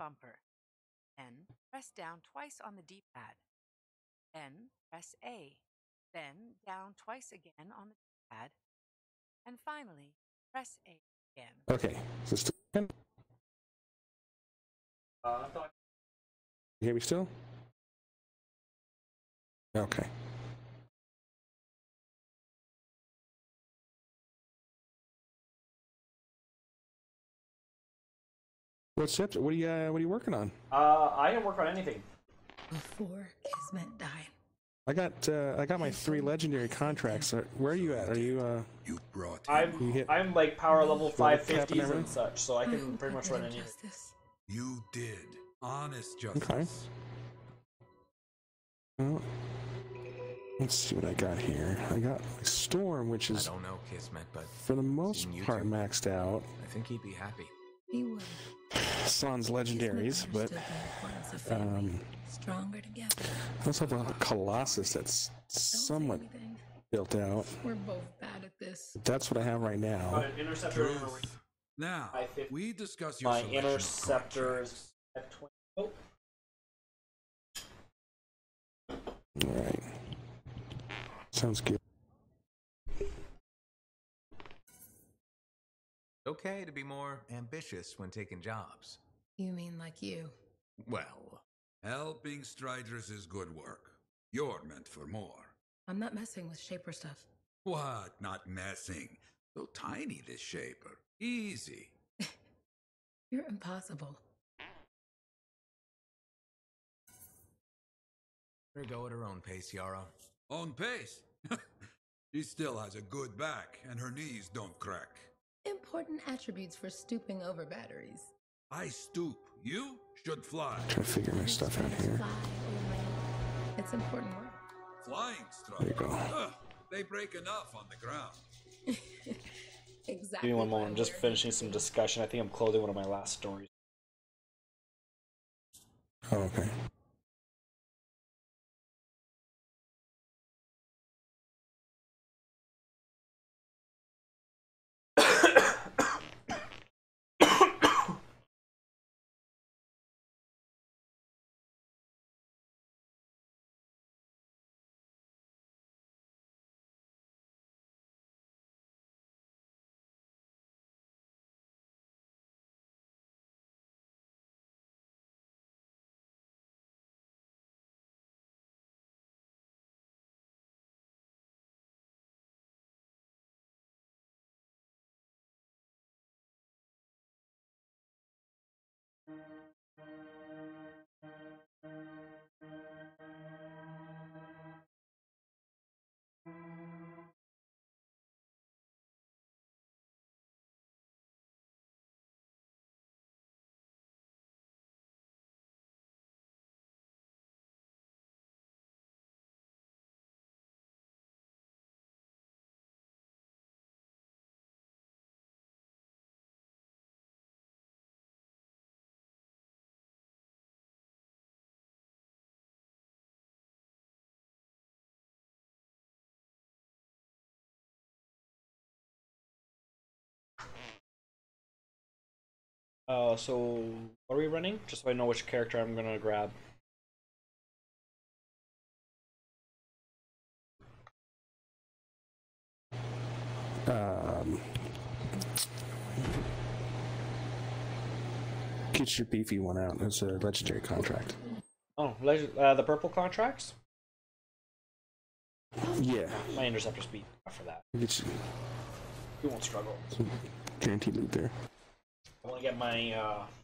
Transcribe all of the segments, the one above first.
bumper. Then press down twice on the D-pad. Then press A. Then down twice again on the D-pad. And finally, press A again. Okay. Is this still? You hear me still? Okay. What's up? What are you working on? I didn't work on anything. Before Kismet died. I got my 3 legendary contracts. Where are you at? Are you You brought I'm like power level Cap and 550s and everything? such, so I can pretty much run anything. You did. Honest justice. Okay. Well, let's see what I got here. I got my Storm, which I is don't know Kismet, but for the most seeing you part two, maxed out. I think he'd be happy. He would. Sans legendaries, but Stronger together. I also have a Colossus that's somewhat built out. We're both bad at this. That's what I have right now. Got an interceptor. Now, 550. we discuss your My selection of interceptors at 20. Oh, Alright. Sounds good. Okay to be more ambitious when taking jobs. You mean like you? Well, helping Striders is good work. You're meant for more. I'm not messing with Shaper stuff. What? Not messing. So tiny, this Shaper. Easy. You're impossible. let her go at her own pace, Yara. On pace. She still has a good back, and her knees don't crack. Important attributes for stooping over batteries. I stoop. You should fly. Trying to figure my stuff out here. Fly or land. It's important work. Flying There you Striders. go. They break enough on the ground. Exactly. give me one why moment. I'm just we're finishing some discussion. I think I'm closing one of my last stories. Oh, okay. So what are we running? Just so I know which character I'm gonna grab. Get your beefy one out. It's a legendary contract. Oh, the purple contracts? Yeah. My interceptor speed for that. Get you You won't struggle. some guaranteed loot there. I want to get my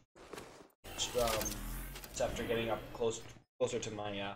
scepter getting up closer to my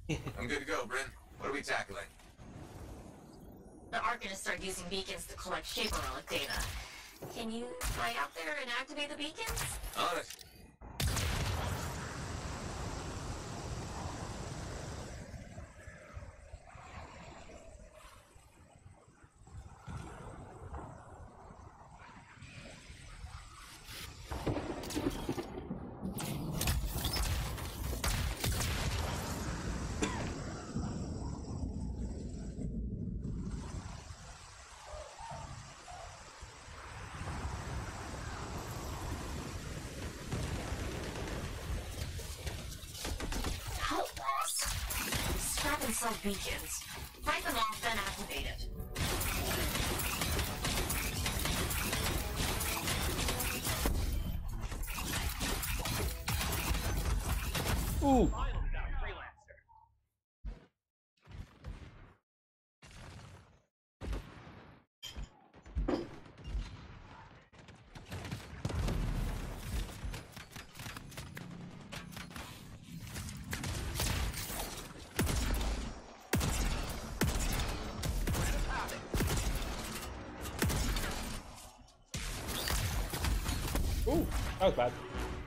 I'm good to go, Bryn. What are we tackling? The Arcanists start using beacons to collect Shaper Relic data. Can you fly out there and activate the beacons? On it. Scrap and sell beacons. Fight them off, then activate it. Ooh. Ooh, that was bad.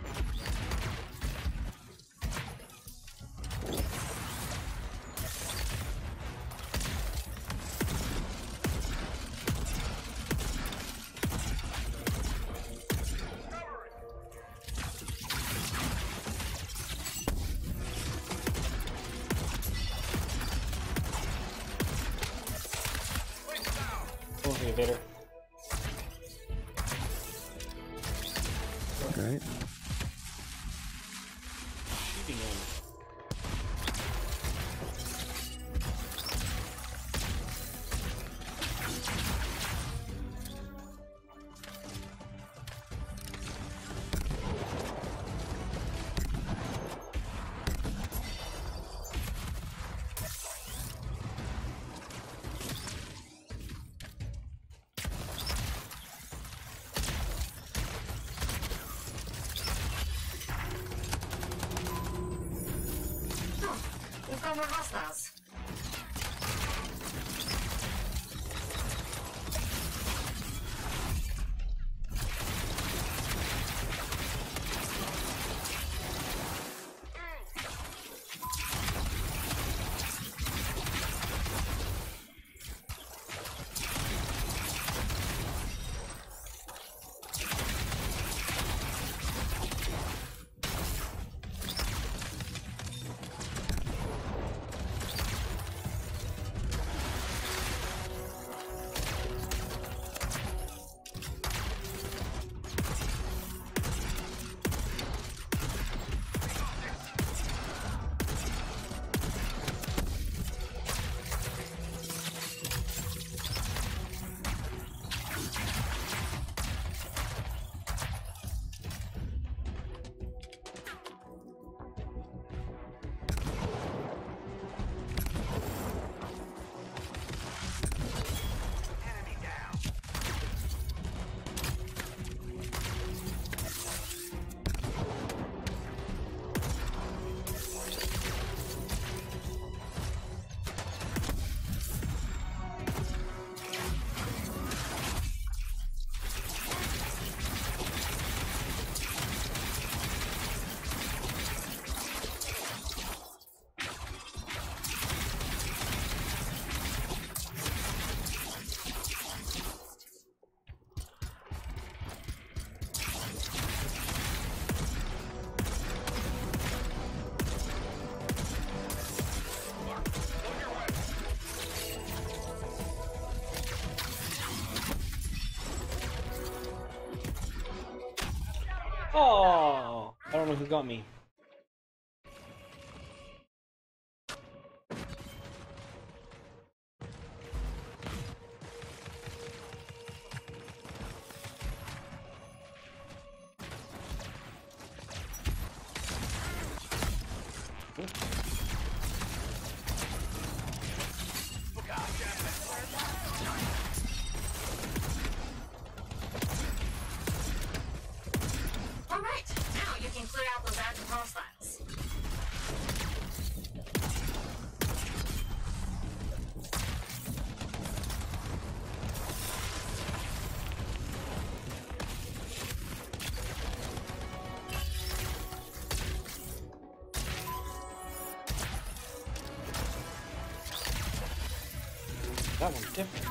Oh, the invader. Right. Shooting him. We've got more hostiles. Oh, I don't know who got me. All right, now you can clear out those That one's different.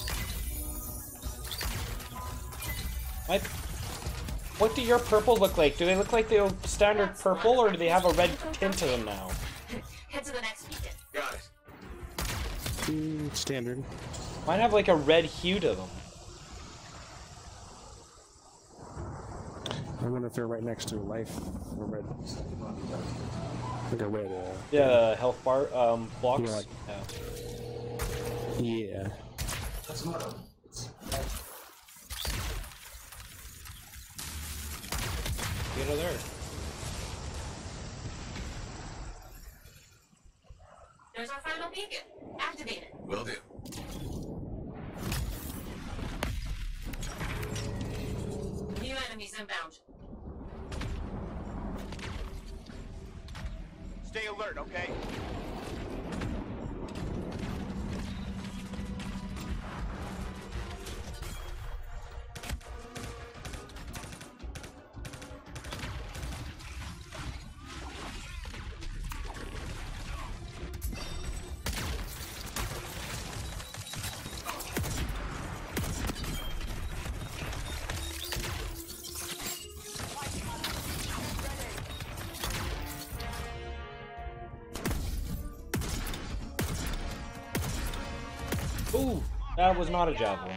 What do your purples look like? Do they look like the standard purple, or do they have a red tint to them now? Head to the next beacon. Got it. Standard. Mine have like a red hue to them. I wonder if they're right next to a life or red. Like a red. Yeah, health bar blocks. Yeah, like- Yeah. Yeah. Get her there. There's our final beacon. Activate it. Will do. New enemies inbound. Stay alert, okay? Ooh, that was not a javelin.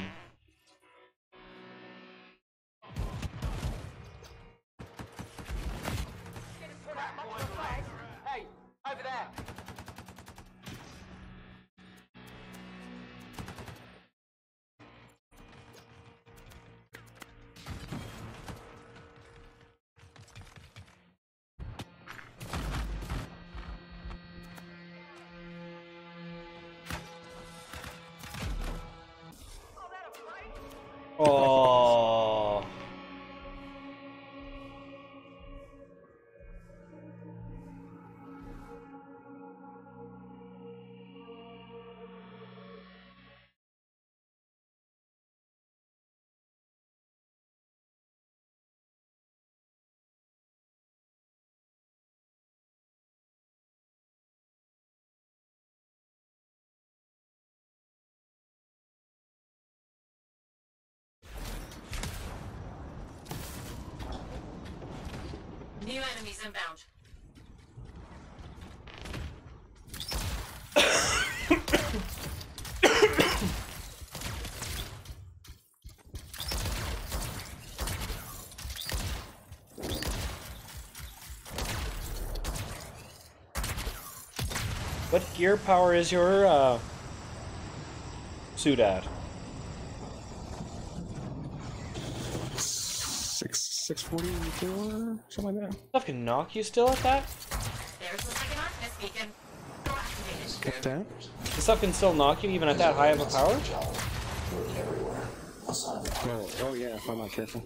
Hey, over there. Oh. New enemies inbound. What gear power is your suit at? 644, something like that. Stuff can knock you still at that? There's the second Arcanist beacon. Go activate it. What's that? The stuff can still knock you even at that high of a power? Oh yeah, if I'm not careful.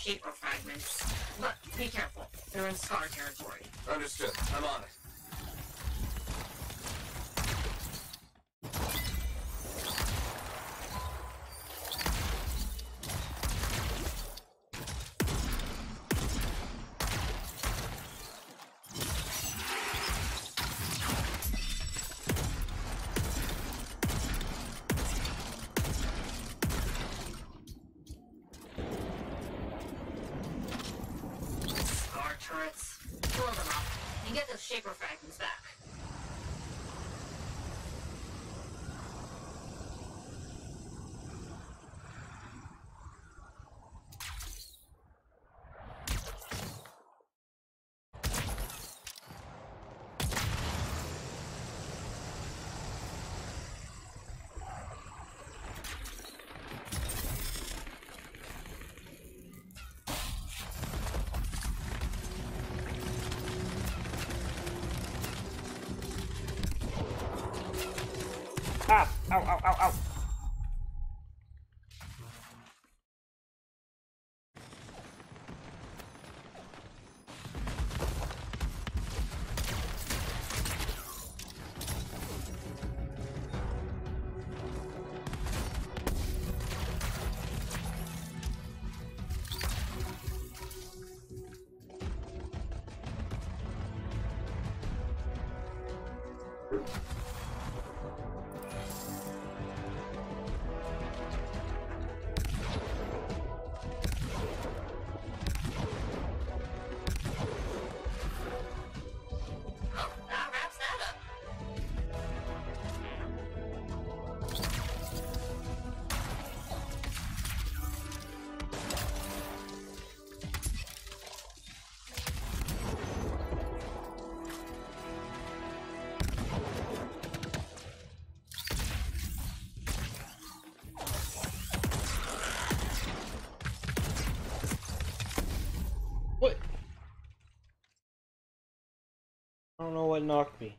shaper fragments. But be careful, they're in Scar territory. Understood. I'm on it. Turrets. Blow them up and get those shaper fragments back. Ah! Ow, ow, ow, ow! That wraps that up. What? I don't know what knocked me.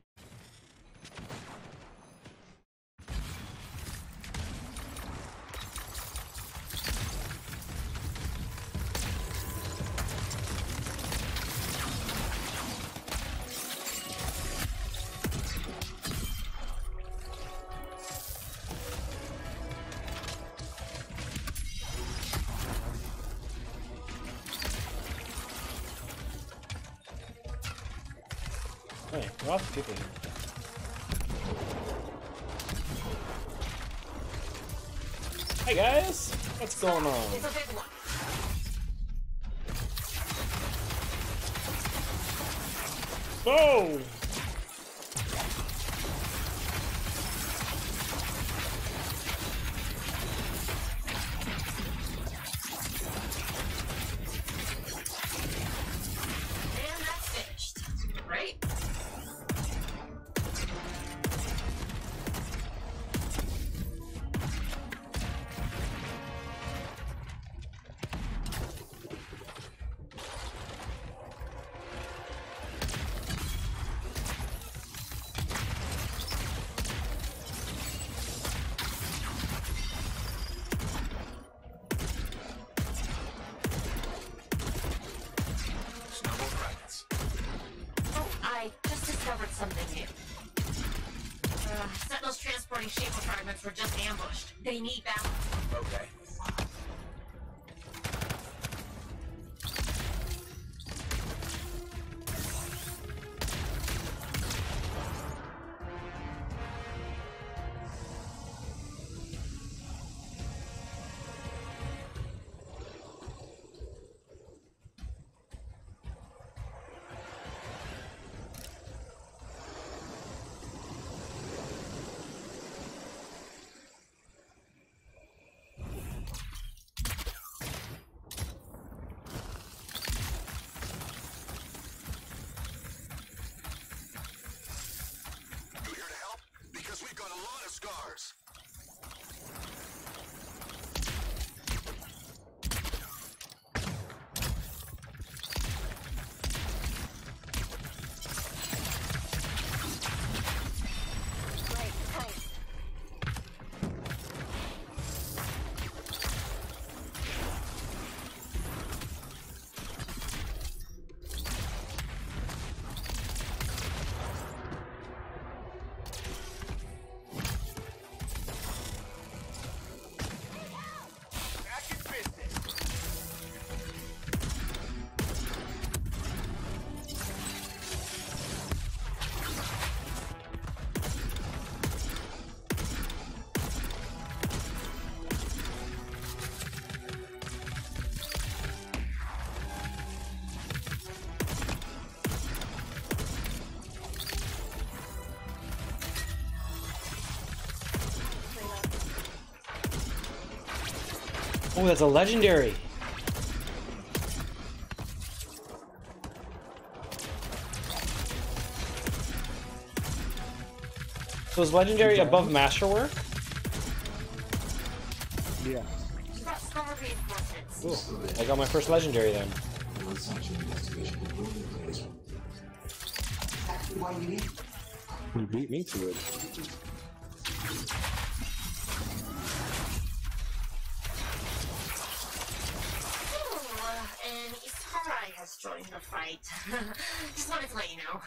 Hey, lots of people here. Hey guys, what's going on? It's a big one. Whoa! And that's finished. Right? Snowball fragments. Oh, I just discovered something new. Sentinels transporting shaper fragments were just ambushed. They need balance. Okay. Oh, that's a legendary. So is legendary above masterwork? Yeah. You got stronger reinforcements. Ooh, I got my first legendary then. You beat me to it. And Isarai has joined the fight. Just wanted to let you know.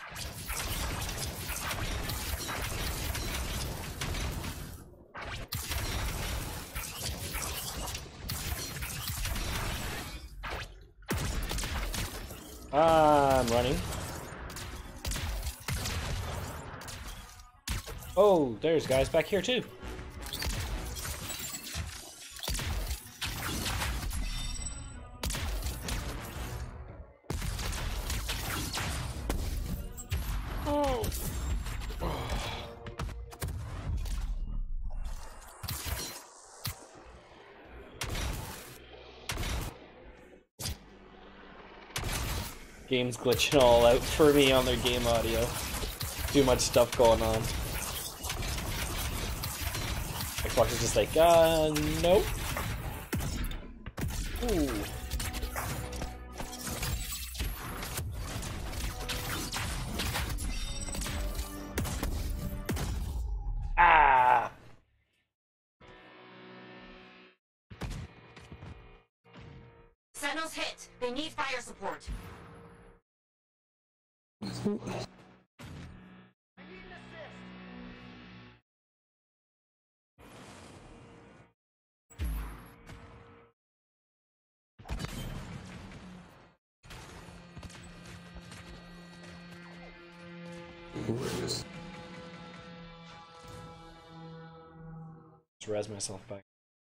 I'm running. Oh, there's guys back here too. Oh. Game's glitching all out for me on their game audio. Too much stuff going on. Xbox is just like, nope. Ooh. Ah! Sentinels hit. They need fire support. Let's res myself back.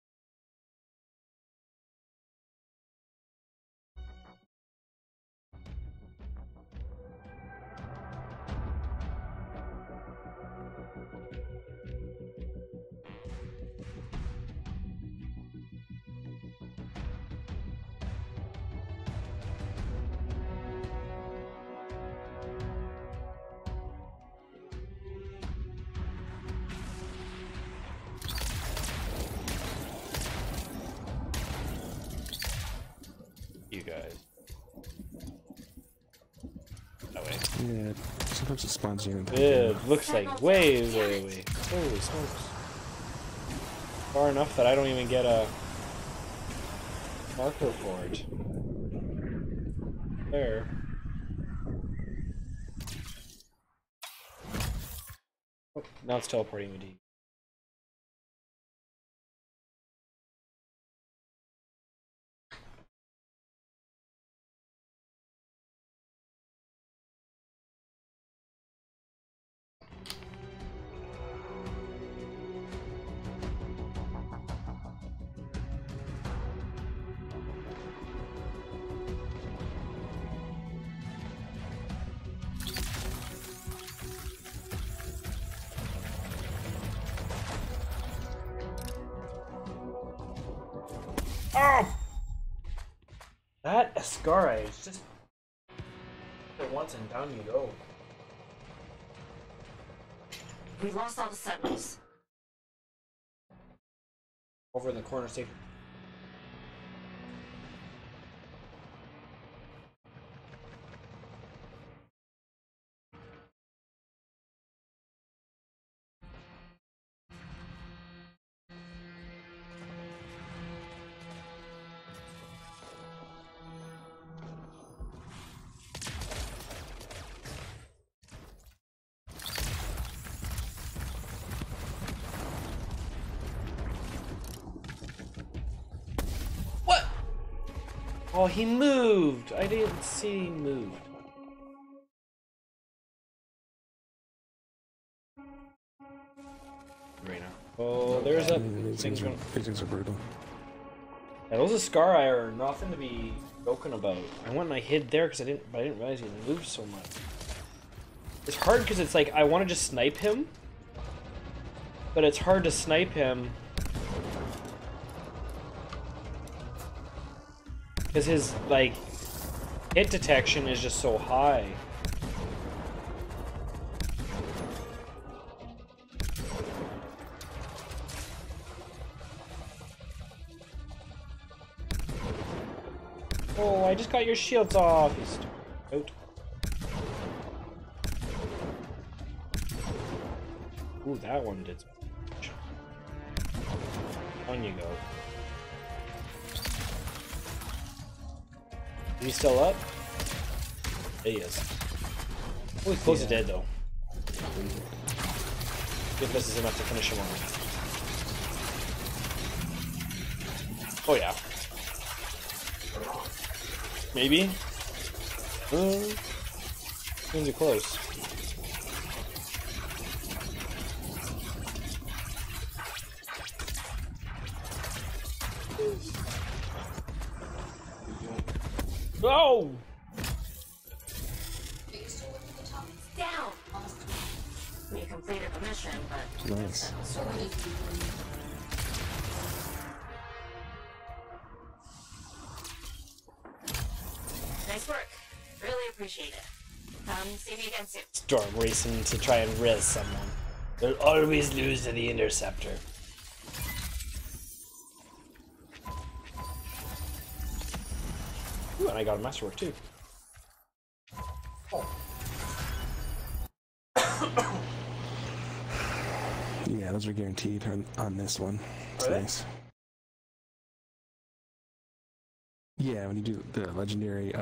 You guys. That way. Yeah, sometimes it spawns you in. It looks like way. Holy smokes. Far enough that I don't even get a marker for it. There. Oh, now it's teleporting me deep. Oh! That Ascara is just for once and down you go. We lost all the Sentinels. Over in the corner, safe. Oh, he moved! I didn't see he moved. Right now. Oh, there's a thing going. These things are brutal. Yeah, those Ascara are nothing to be joking about. I went and I hid there because I didn't realize he moved so much. It's hard because it's like I want to just snipe him, but it's hard to snipe him Because his, like, hit detection is just so high. Oh, I just got your shields off. You stupid goat. Ooh, that one did some damage. On you go. Is he still up? There he is. Oh, he's close to dead though. If this is enough to finish him off. Oh yeah. Maybe? Things are close. No! Down! We completed the mission, but... Nice. Nice work. Really appreciate it. See you again soon. Storm racing to try and res someone. They'll always lose to the Interceptor. Ooh, and I got a masterwork too. Oh. Yeah, those are guaranteed on this one. It's nice. Yeah, when you do the legendary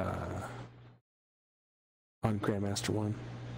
on Grandmaster 1.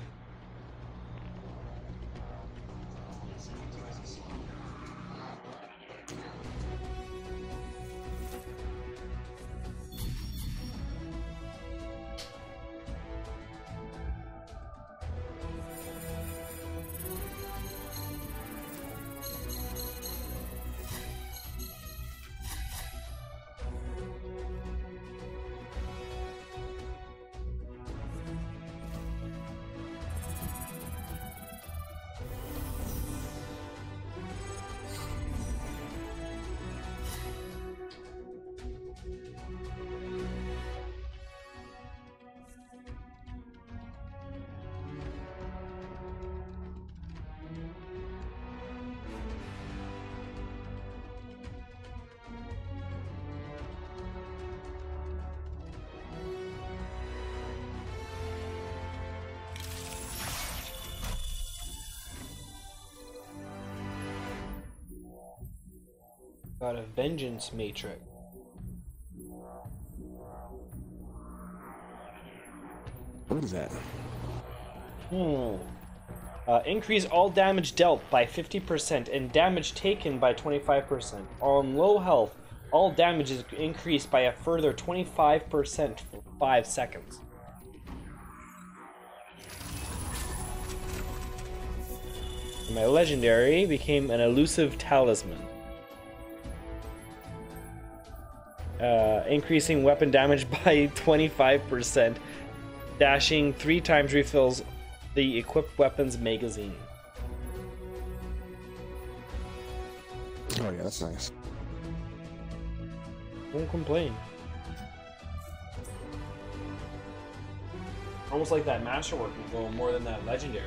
Got a Vengeance Matrix. What is that? Increase all damage dealt by 50% and damage taken by 25%. On low health, all damage is increased by a further 25% for 5 seconds. And my legendary became an elusive talisman. Increasing weapon damage by 25%. Dashing 3 times refills the equipped weapons magazine. Oh yeah, that's nice. Won't complain. Almost like that masterwork will go more than that legendary.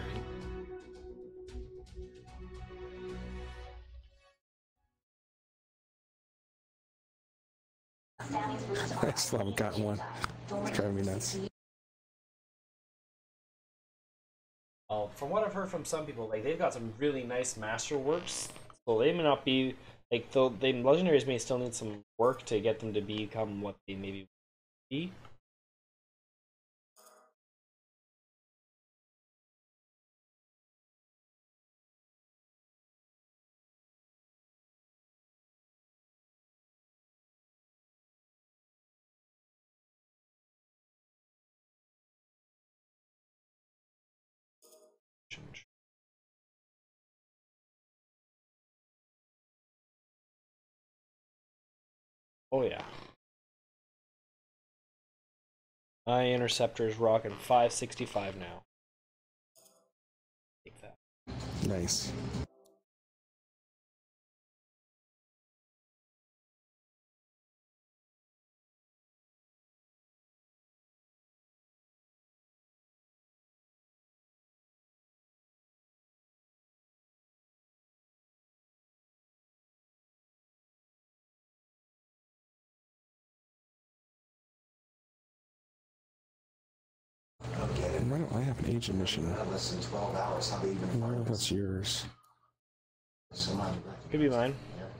I still haven't gotten one. It's driving me nuts. Well, from what I've heard from some people, like they've got some really nice masterworks, so they may not be like the legendaries may still need some work to get them to become what they maybe be. Oh yeah. My Interceptor is rocking 565 now. Take that. Nice. Man, why don't I have an agent mission? Less than 12 hours. How they even I don't know find if that's yours. Somebody Could be mine.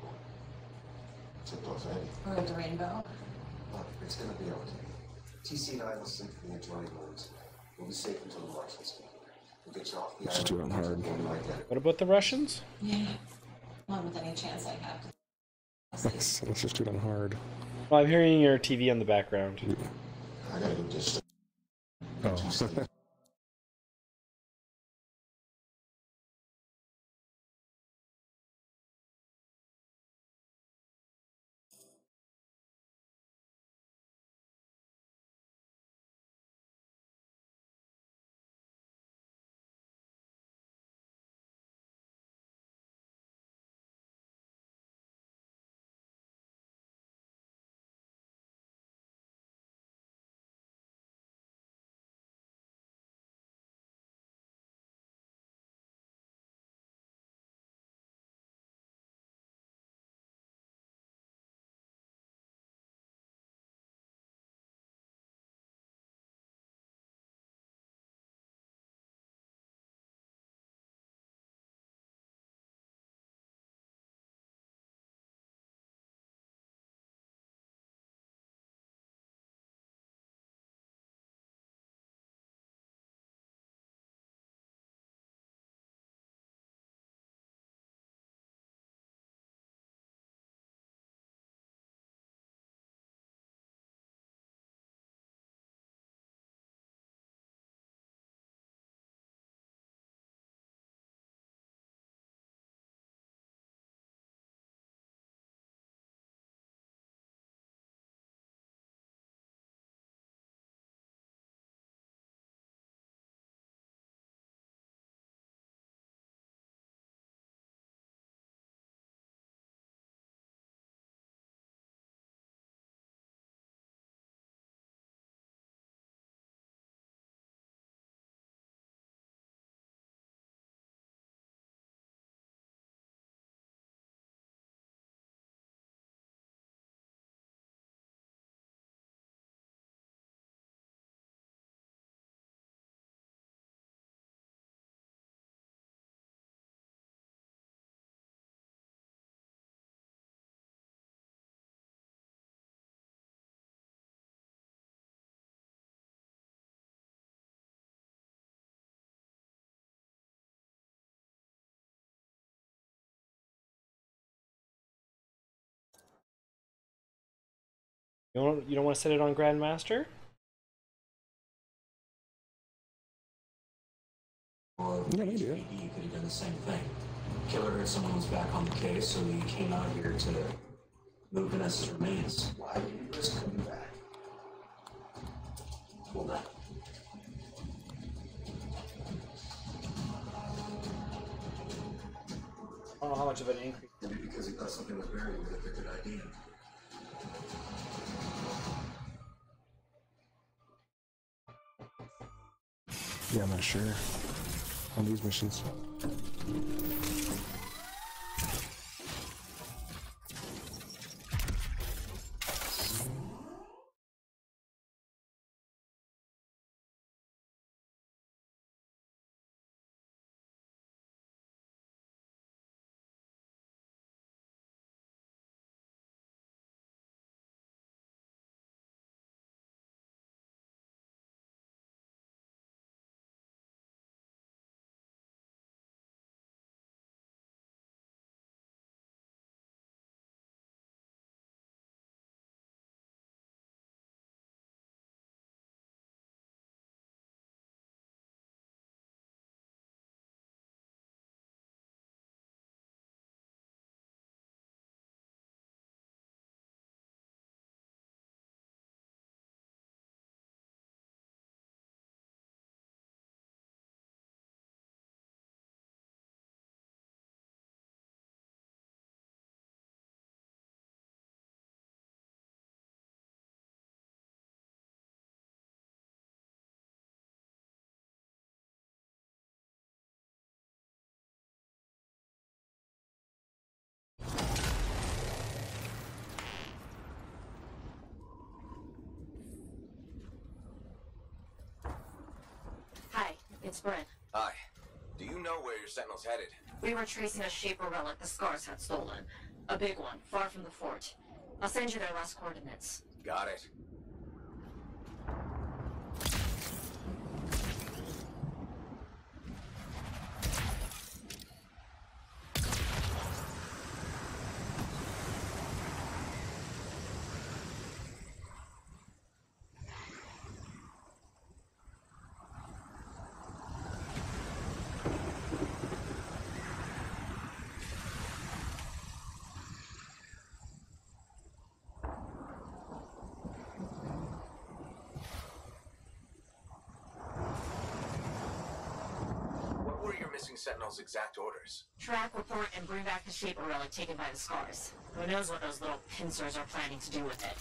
Or the rainbow. Look, it's gonna be okay. TC and I will sleep in the adjoining rooms. We'll be safe until the Russians get here. We'll get you off the Just do it on hard. What about the Russians? Yeah. Not with any chance I have to. Let's just do it on hard. Well, I'm hearing your TV on the background. I gotta go just. Oh. You don't want to set it on Grandmaster? Or Yeah, maybe. you could have done the same thing. Killer heard someone was back on the case, so he came out here to move Vanessa's remains. Why would you risk coming back? Hold on. I don't know how much of an increase. Maybe because he thought something was buried with a good idea. Yeah, I'm not sure on these missions. Sprint. Hi. Do you know where your sentinel's headed? We were tracing a Shaper relic the Scars had stolen. A big one, far from the fort. I'll send you their last coordinates. Got it. Missing Sentinel's exact orders. Track, report, and bring back the Shaper relic taken by the Scars. Who knows what those little pincers are planning to do with it.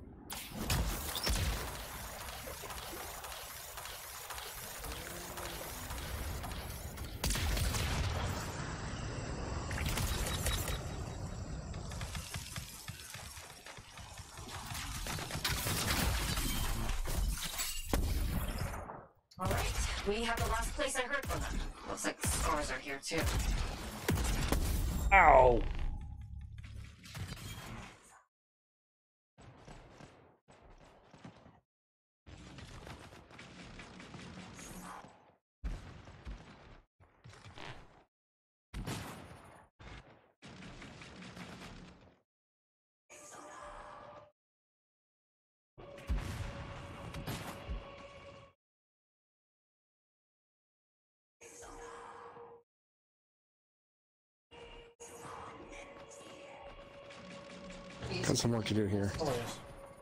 Alright, we have the last place I heard from them. Looks like the Scars are here too. Ow! Got some work to do here. Oh, yes.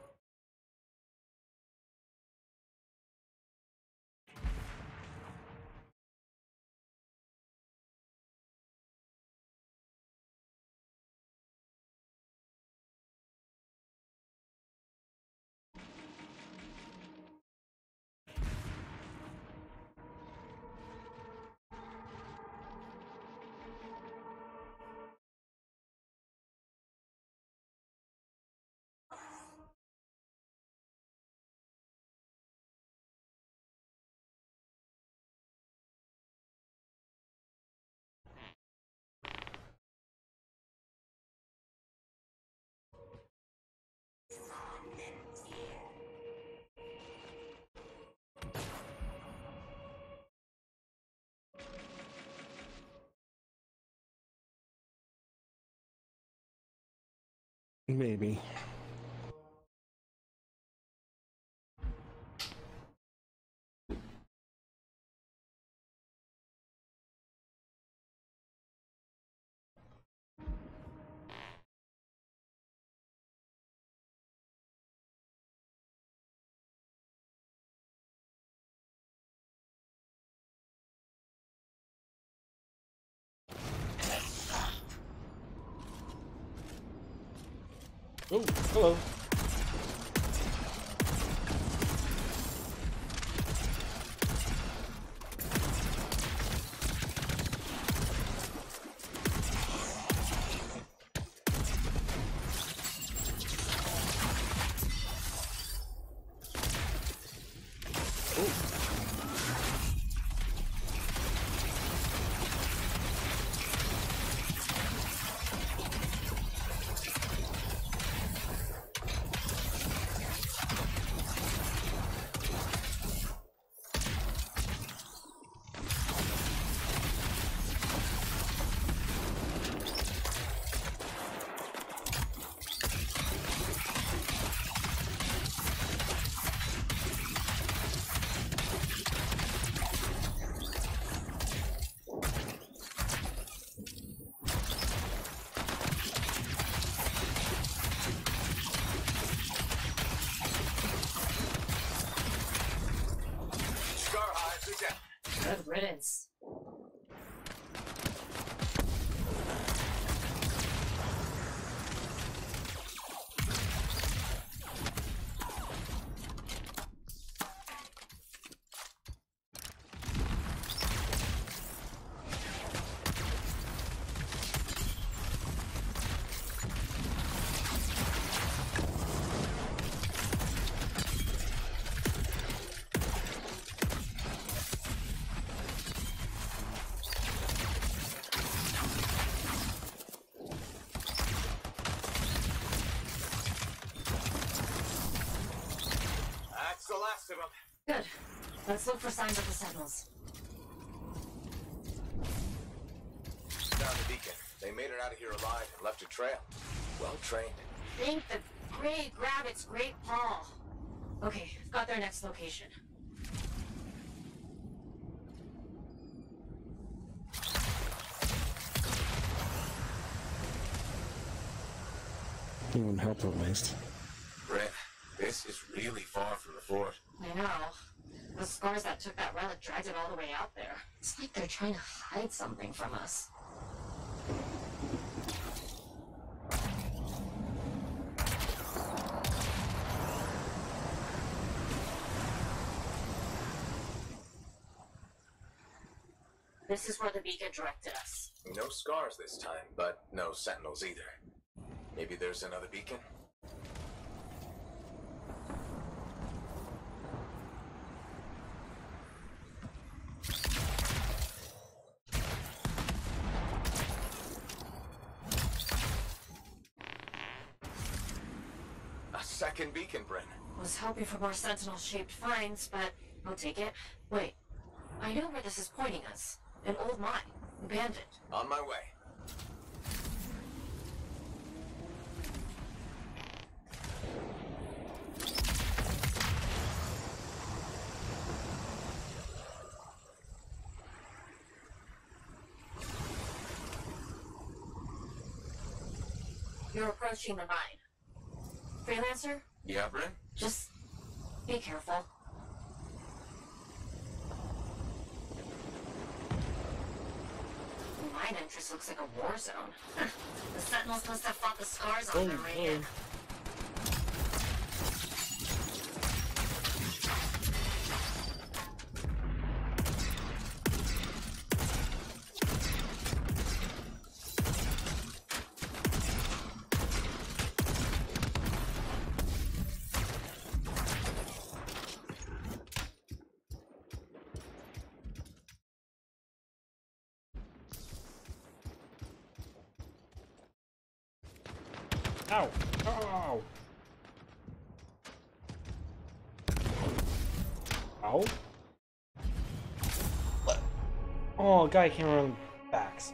Maybe. Oh, hello. Good riddance. Let's look for signs of the Sentinels. Found the beacon. They made it out of here alive and left a trail. Well trained. Think the Grey grab its Great Paw. Okay, I've got their next location. Human help at least. Brent, this is really far from the fort. I know. The scars that took that relic dragged it all the way out there. It's like they're trying to hide something from us. This is where the beacon directed us. No scars this time, but no sentinels either. Maybe there's another beacon? A second beacon, Bryn. Was hoping for more sentinel-shaped finds, but I'll take it. Wait, I know where this is pointing us. An old mine. Abandoned. On my way. You're approaching the mine. Freelancer? Yeah, Bryn? Just be careful. The mine entrance looks like a war zone. The Sentinels must have fought the scars on their way in. Ow! Ow! Ow? What? Oh, guy came around backs.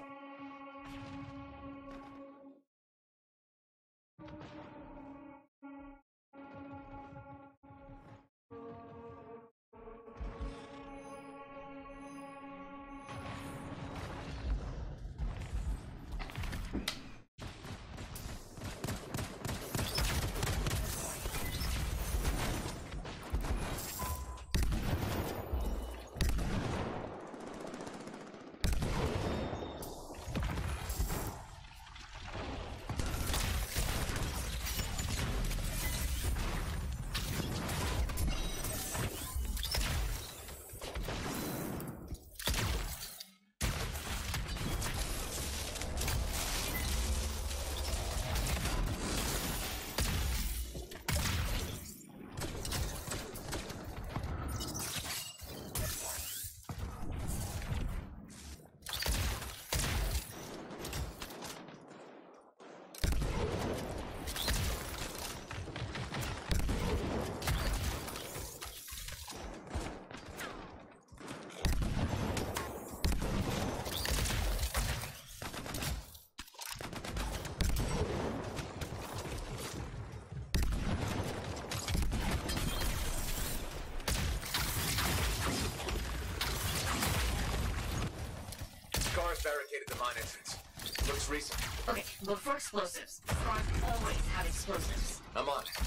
Scars barricaded the mine entrance. Looks recent. Okay, look for explosives. Scars always have explosives. I'm on it.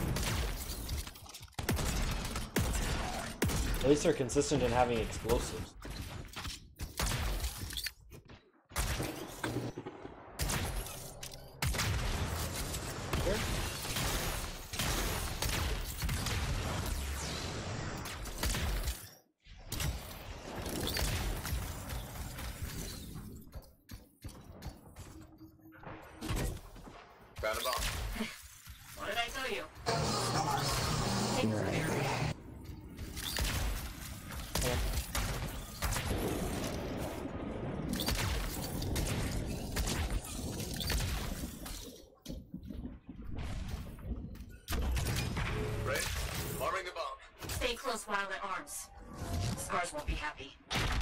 At least they're consistent in having explosives. Here? Found a bomb. What did I tell you? wounds. Scars won't be happy.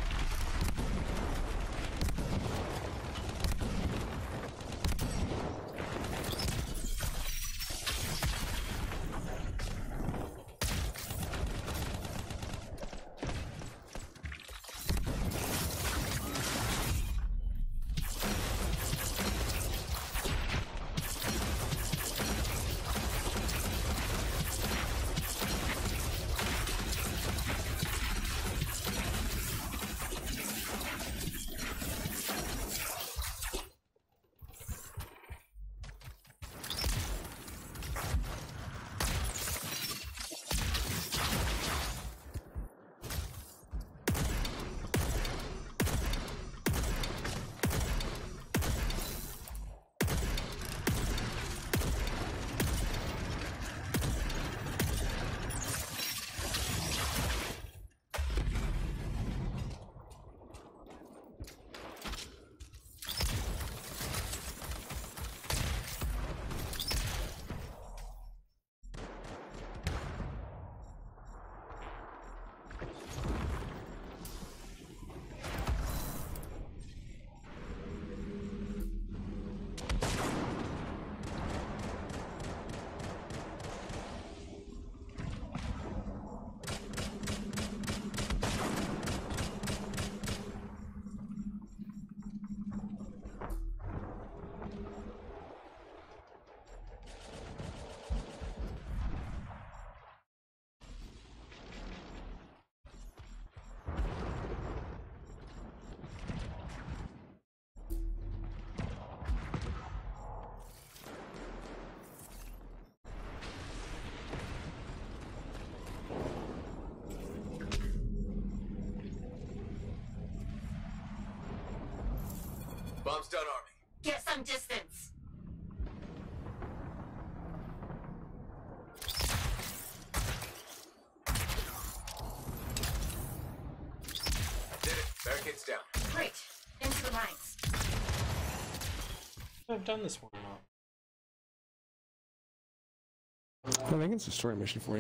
Bomb's done arming. Get some distance. Did it. Barricades down. Great. Into the mines. I've done this one or not. I think it's a story mission for you.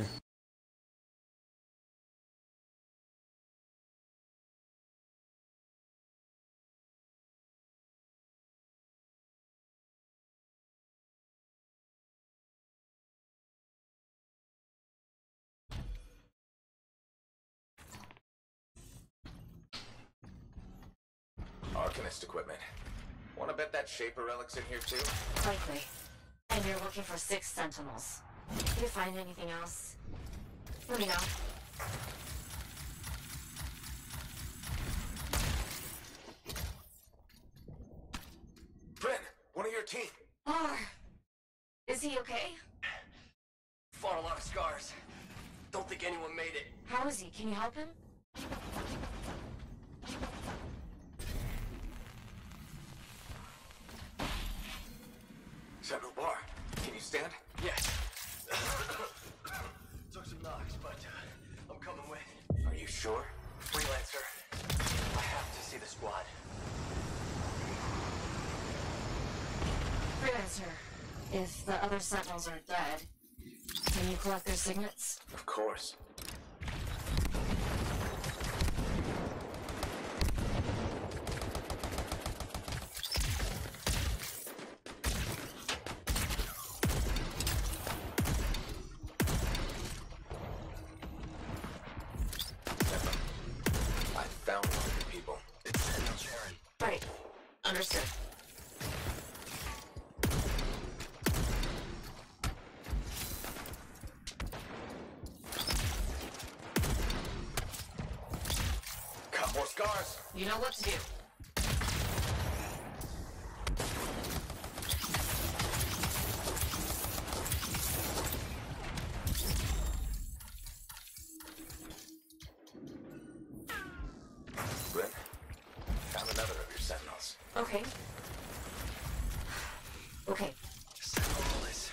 Arcanist equipment. Wanna bet that Shaper relic's in here too? Likely. And you're looking for 6 sentinels. If you find anything else, let me know. Bryn, one of your team. Is he okay? Fought a lot of scars. Don't think anyone made it. How is he? Can you help him? Sentinel Bar, can you stand? Yes. Took some knocks, but I'm coming with. Are you sure? Freelancer. I have to see the squad. Freelancer, if the other sentinels are dead, can you collect their signets? Of course. I found one of your people. It's Sentinel Sharon. Right. Understood. Got more scars. You know what to do. Bryn, found another of your sentinels. Okay. Okay. Settle all this.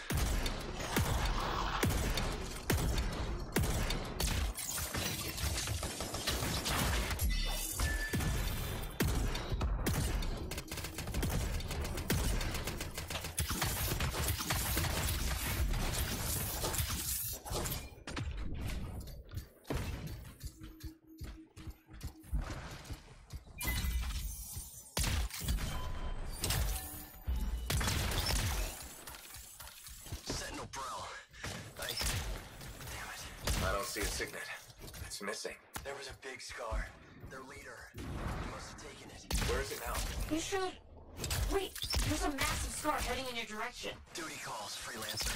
see a signet. It's missing. There was a big scar. Their leader. He must have taken it. Where is it now? You should... Wait, there's a massive scar heading in your direction. Duty calls, freelancer.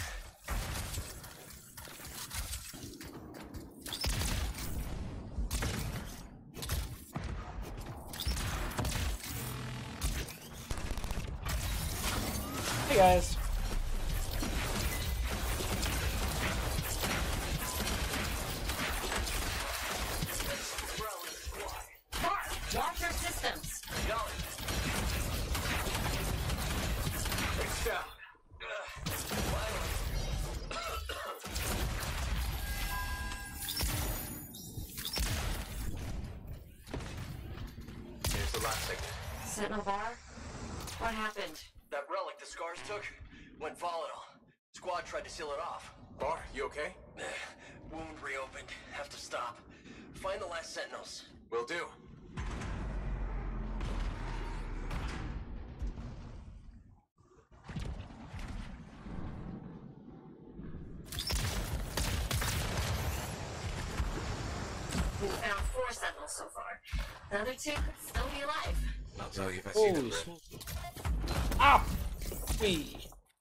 Hey guys. Watch your systems. Going. It's down. Here's the last signet. Sentinel bar? What happened? That relic the scars took went volatile. Squad tried to seal it off. Bar, you okay? Wound reopened. Have to stop. Find the last sentinels. Will do. We found 4 sentinels so far. The other 2 could still be alive. I'll tell you if I see them. Holy Brent. smoke. Ah! Wee.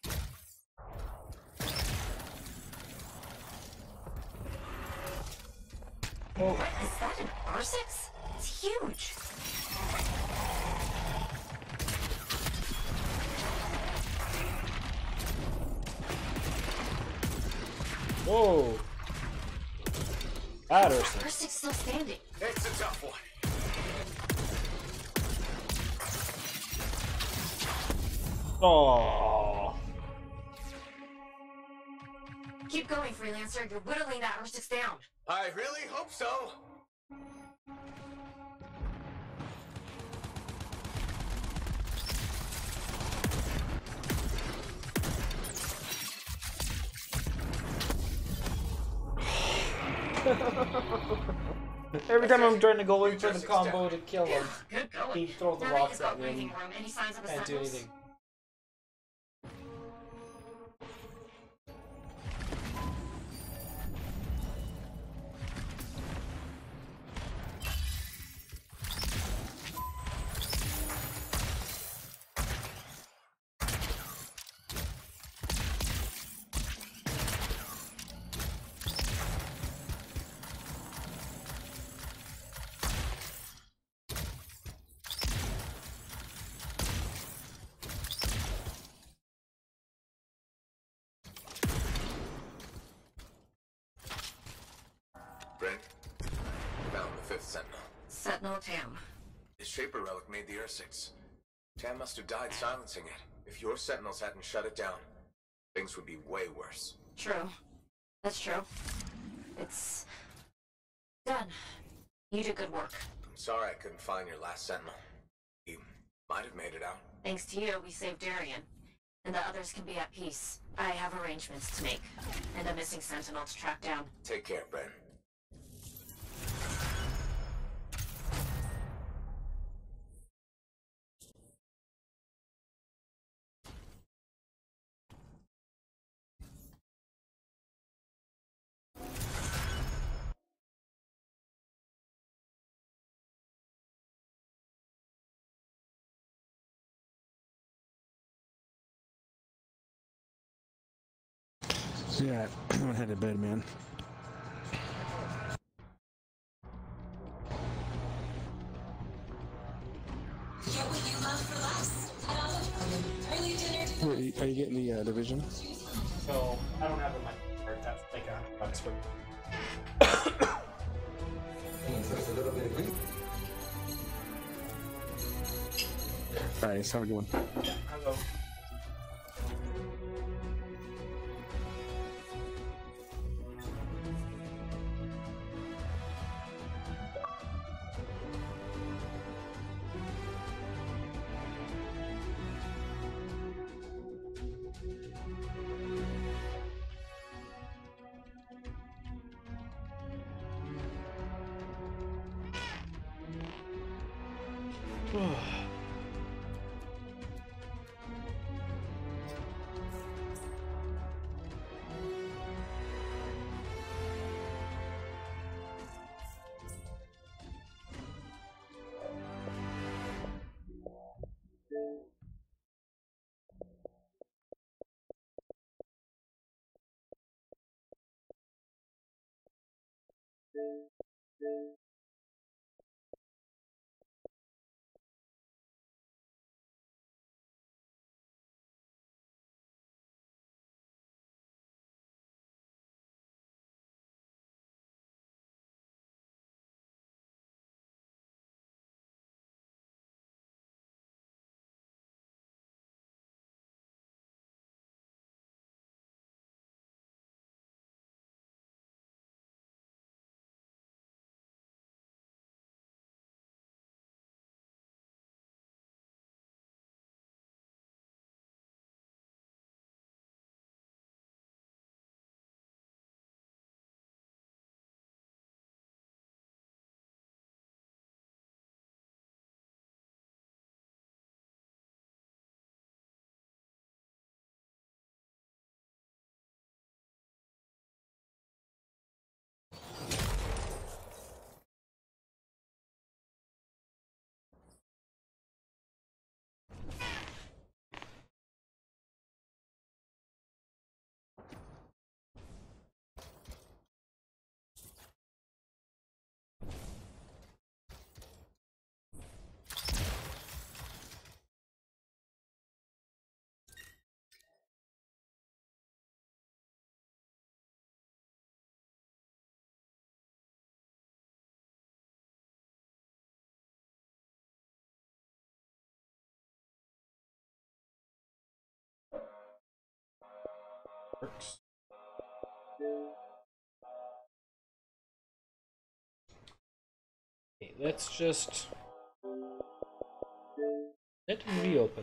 Oh. What, is that an R6? It's huge. Whoa. That or R6 still standing. It's a tough one. Oh. Keep going, freelancer. You're whittling that R6 down. I really hope so. Every time I'm trying to go in for the Just combo to kill him, Good going. he throws the Now that rocks he's got at me breathing and room, any signs of the can't do sentinels? anything. Brent, found the 5th sentinel. Sentinel Tam. The Shaper relic made the Ursix. Tam must have died silencing it. If your sentinels hadn't shut it down, things would be way worse. True. That's true. It's... done. You did good work. I'm sorry I couldn't find your last sentinel. He might have made it out. Thanks to you, we saved Darien. And the others can be at peace. I have arrangements to make. And a missing sentinel to track down. Take care, Brent. Yeah, I'm gonna head to bed, man. Get what you love for less. Early dinner. Wait, are you getting the division? So I don't have a mic card. That's like $100 for. Just a little bit of green. Alright, have a good one. Yeah, hello. Works. Okay, let's just let him reopen.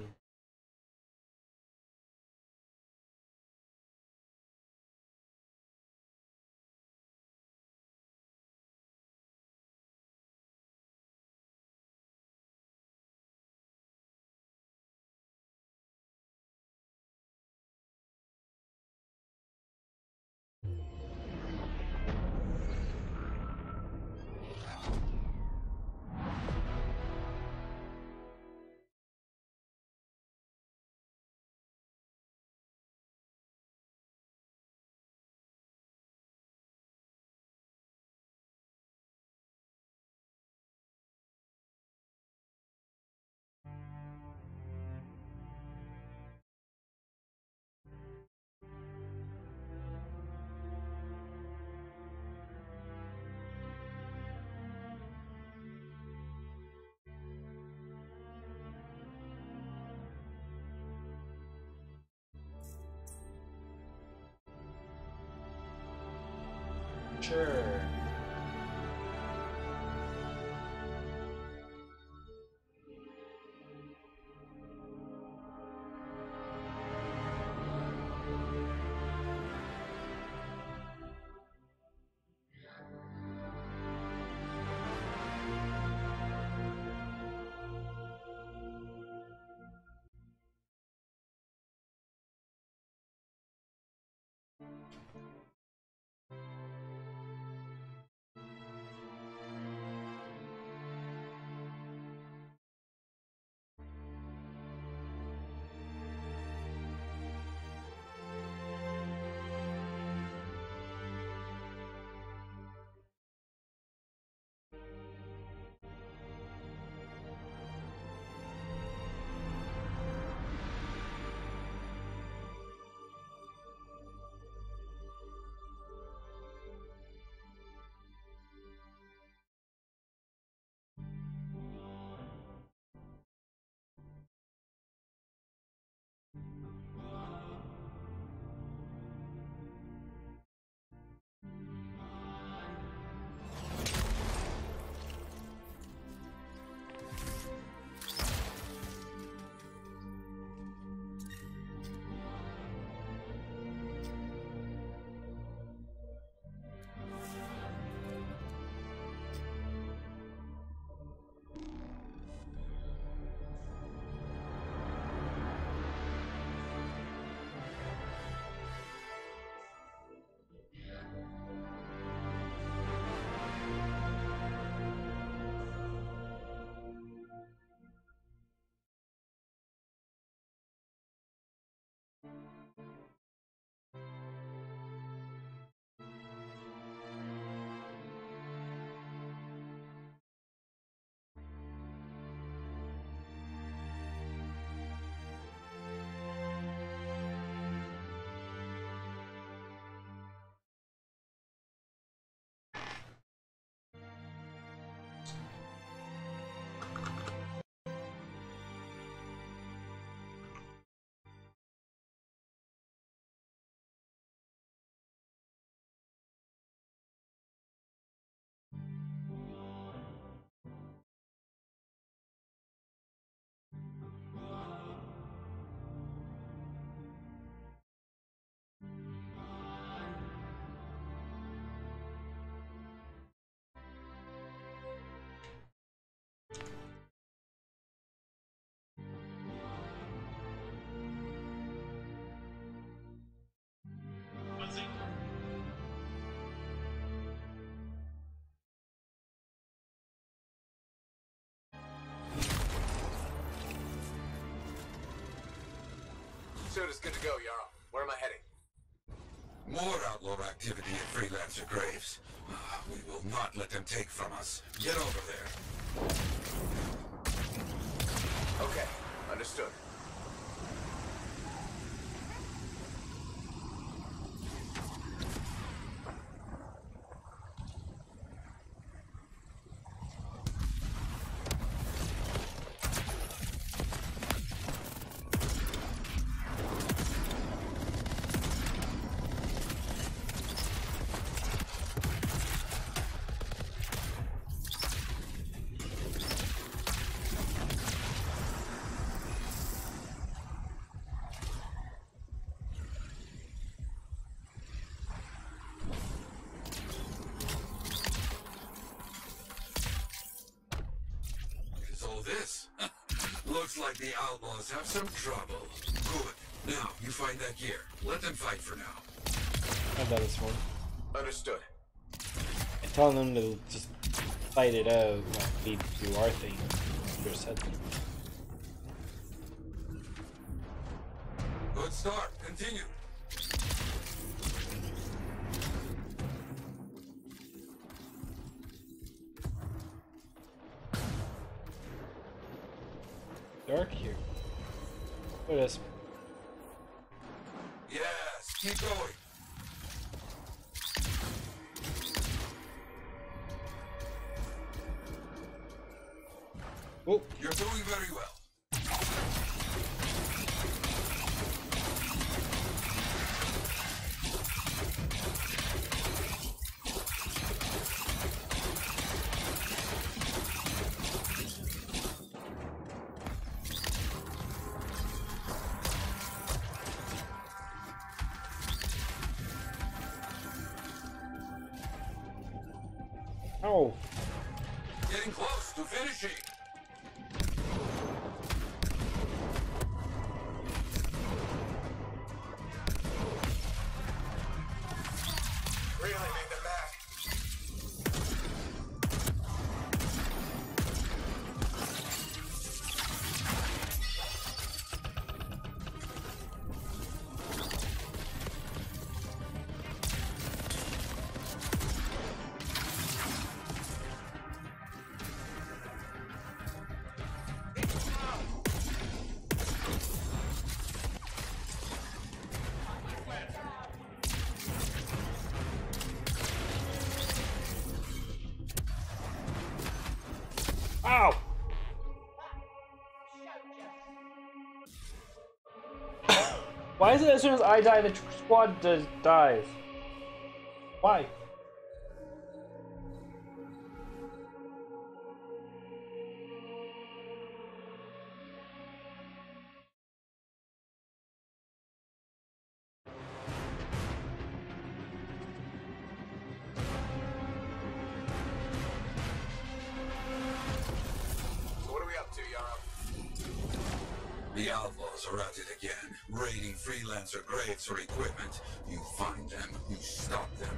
Sure. Suit is good to go, Jarl. Where am I heading? More outlaw activity at Freelancer Graves. We will not let them take from us. Get over there. Okay, understood. Looks like the outlaws have some trouble. Good. Now, you find that gear. Let them fight for now. I've done this one. Understood. I'm telling them to just fight it out while we do our thing. Your said. Good start. Continue. Dark here. Look at this. Yes, keep going. Oh, you're doing very well. Oh. Getting close to finishing. Really made them back. Ow! Why is it as soon as I die, the squad dies? Why? The outlaws are at it again, raiding freelancer graves for equipment. You find them, you stop them.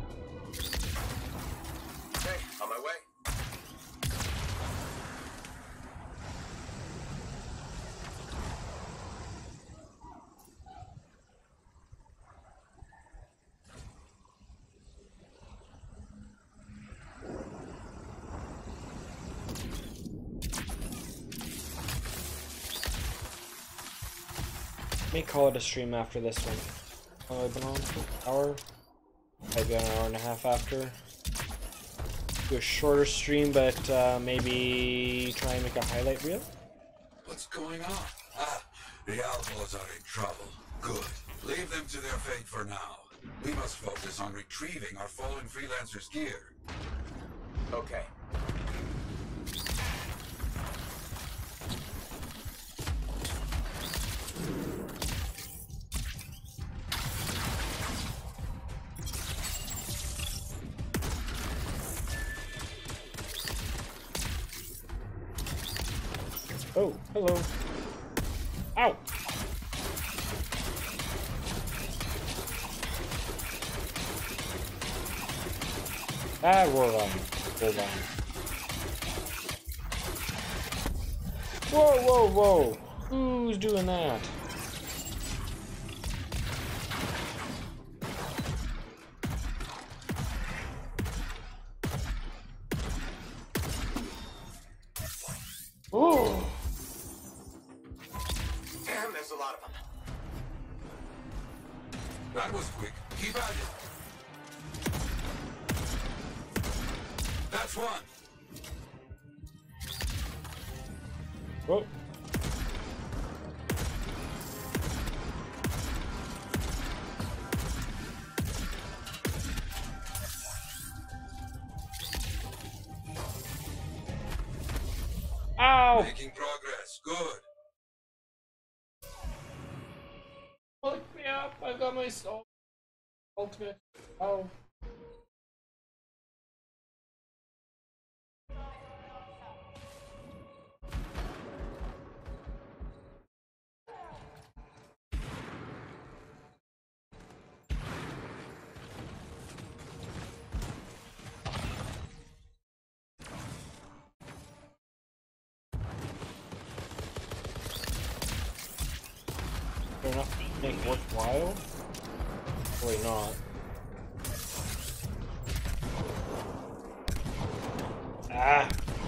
Okay, on my way. May call it a stream after this one. How long have I been on? An hour? Maybe an hour and a half after. Do a shorter stream, but maybe try and make a highlight reel? What's going on? Ah, the outlaws are in trouble. Good. Leave them to their fate for now. We must focus on retrieving our fallen freelancers' gear. Okay. Oh, hello. Ow! Ah, roll on. Hold on. Whoa, whoa, whoa! Who's doing that? Oh! Damn, there's a lot of them. That was quick. Keep at it. That's one. Oh. Ow! Making progress. Good. Look me up. I got my ultimate. Oh. enough to make it worthwhile? Probably not. Ah!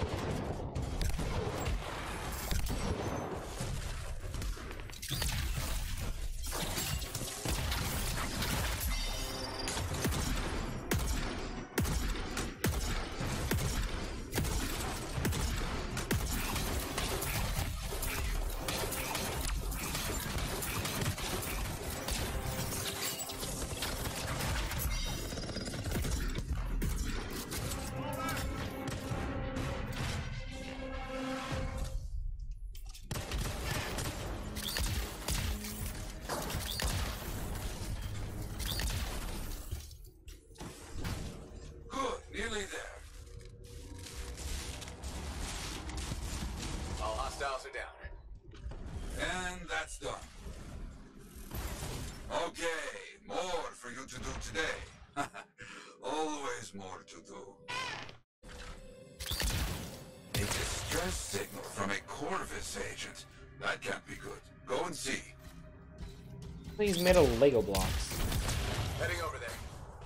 Nearly there. All hostiles are down. And that's done. Okay, more for you to do today. Always more to do. A distress signal from a Corvus agent. That can't be good. Go and see. He's made of Lego blocks. Heading over there.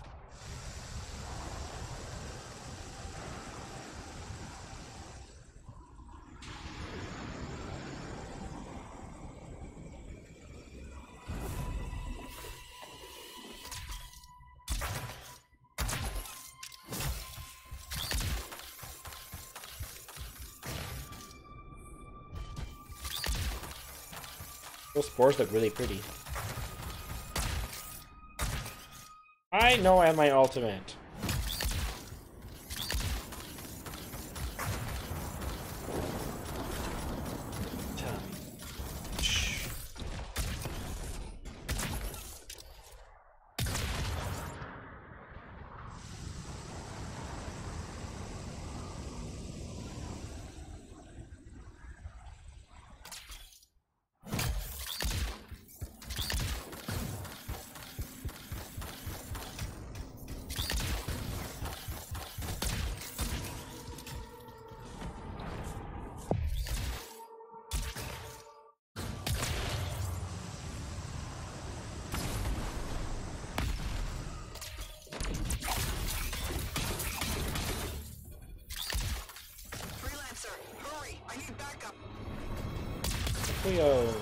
Those spores look really pretty. I know I have my ultimate. Cleo.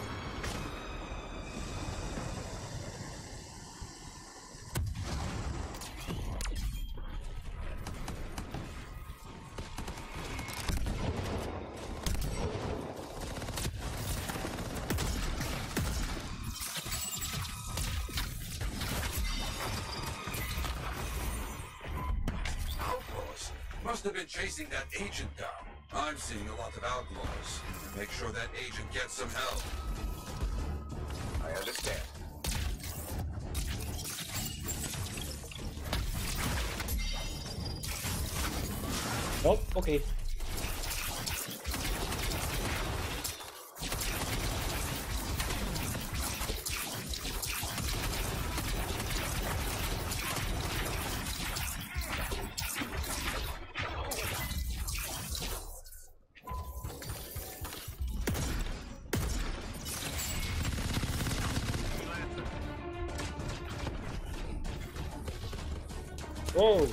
Outlaws must have been chasing that agent down. I'm seeing a lot of outlaws. Make sure that agent gets some help. I understand. Nope, okay. Whoa!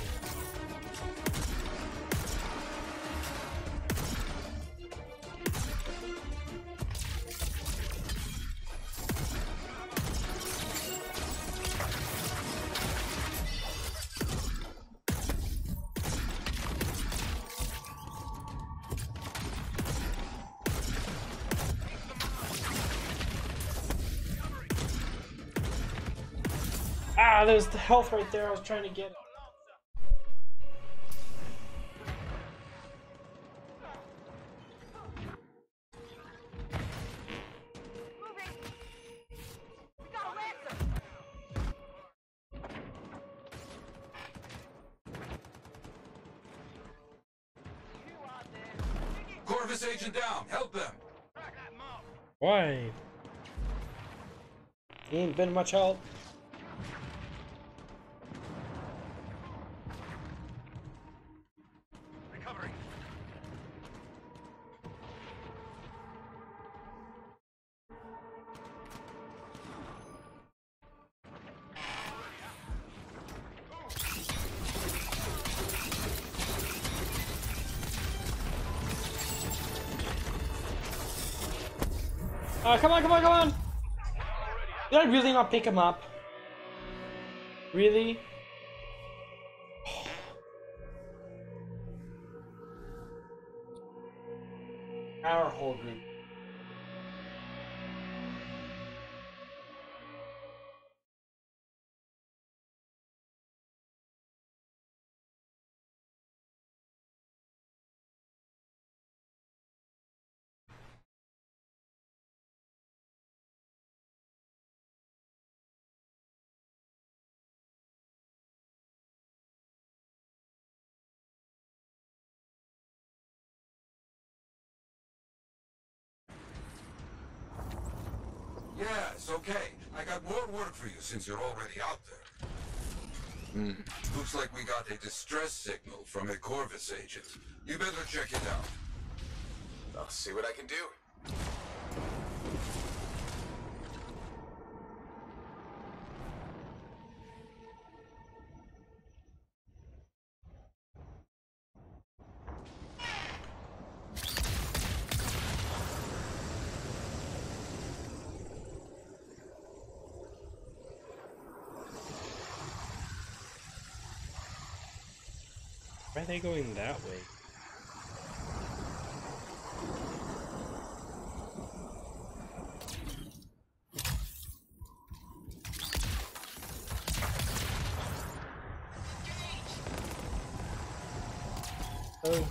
Ah, there's the health right there. I was trying to get it. Corvus agent down. Help them. Why? He ain't been much help. Recovering. Come on, come on, come on! Did I really not pick him up? Really? Our whole group. Yes, okay. I got more work for you since you're already out there. Looks like we got a distress signal from a Corvus agent. You better check it out. I'll see what I can do. Why are they going that way? Oh.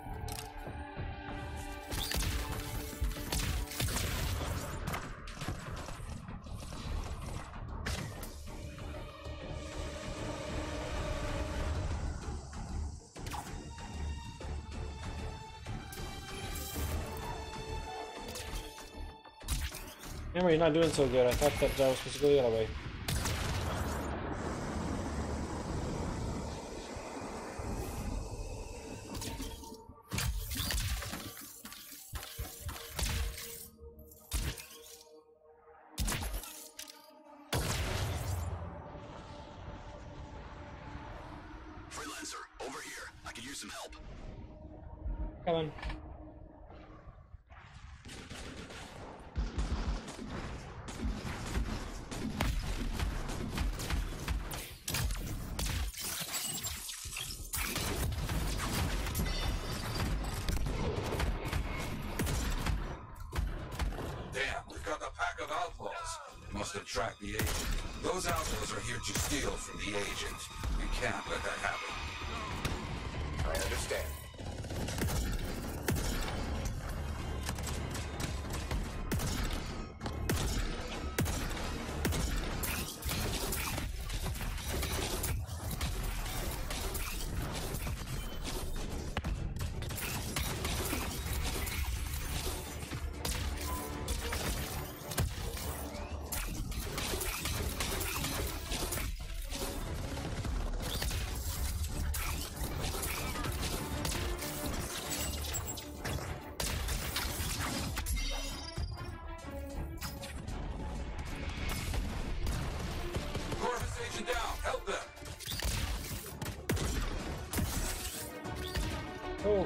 Remember, you're not doing so good. I thought that I was supposed to go the other way. Freelancer, over here. I could use some help. Come on. Must have tracked the agent. Those outlaws are here to steal from the agent. You can't let that happen. I understand. Oh.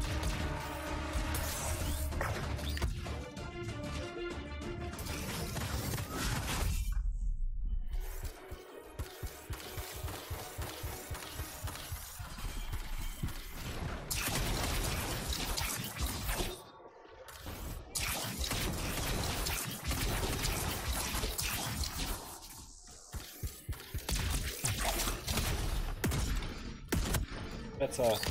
That's okay.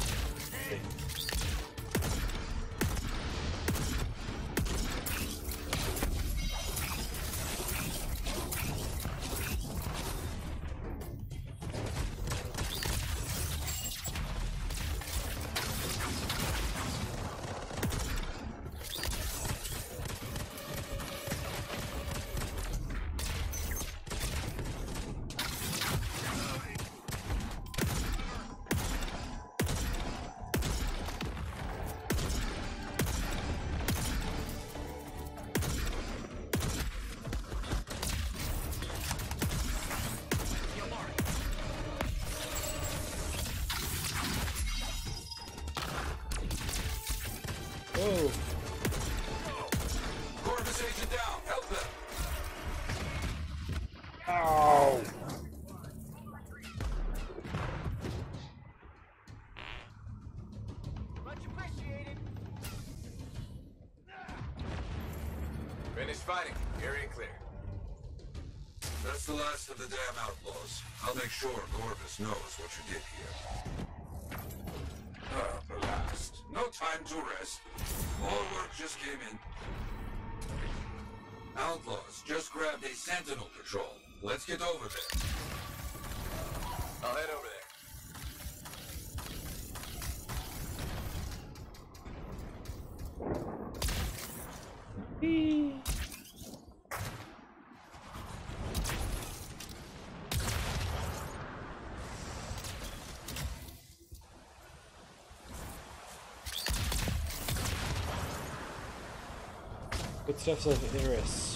Corvus agent down. Ow! Much appreciated. Finish fighting. Area clear. That's the last of the damn outlaws. I'll make sure Corvus knows what you did here. Blast. No time to rest. More work just came in. Outlaws just grabbed a Sentinel patrol. Let's get over there. I'll head over there. Good stuff of Iris.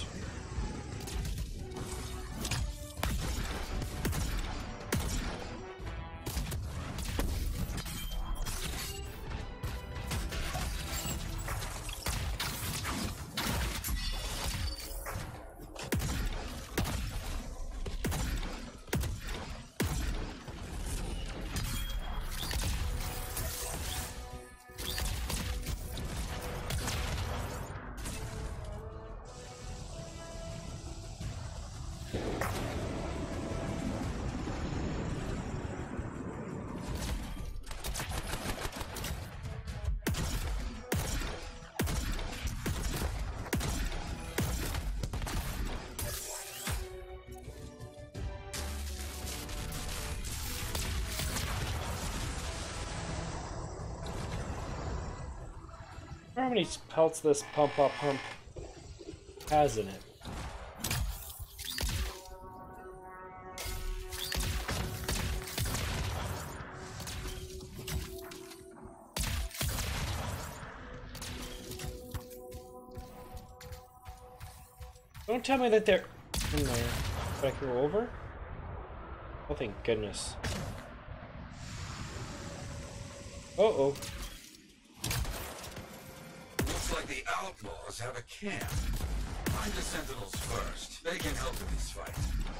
How many pelts this pump has in it? Don't tell me that they're in there. Did I go over? Oh, thank goodness. Uh-oh. Looks like the outlaws have a camp. Find the Sentinels first. They can help in this fight.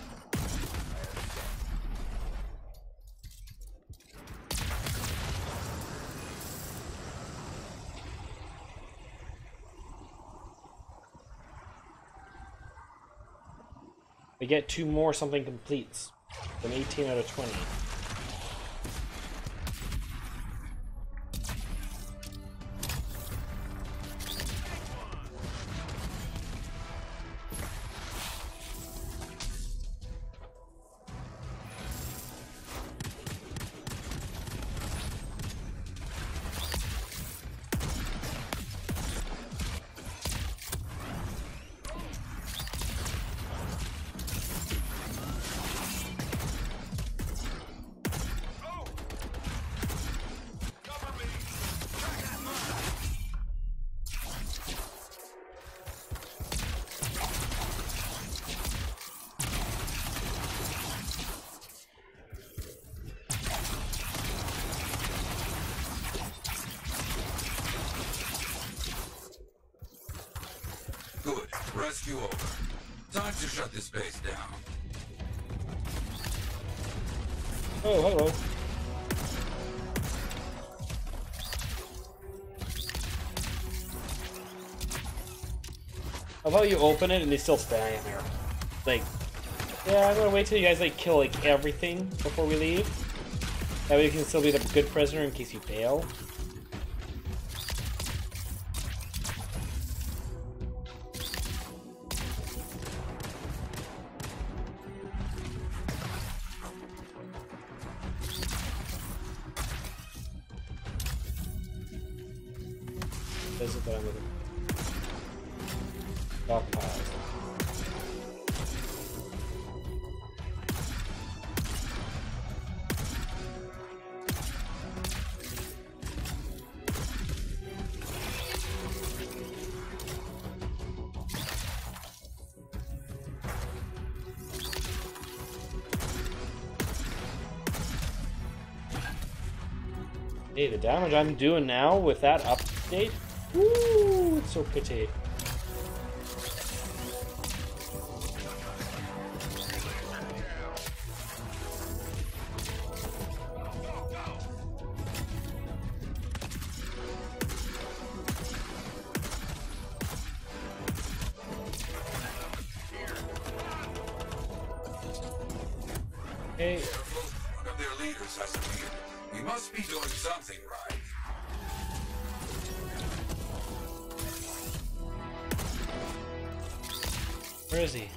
We get 2 more something completes. An 18 out of 20. Good. Rescue over. Time to shut this base down. Oh, hello. How about you open it and they still stand there? Like, yeah, I'm gonna wait till you guys like kill like everything before we leave. That way you can still be the good prisoner in case you fail. This is what I'm looking for. Stockpile. Hey, the damage I'm doing now with that update, woo, it's so pretty. Hey. Careful, one of their leaders has appeared. We must be doing something right. Where is he?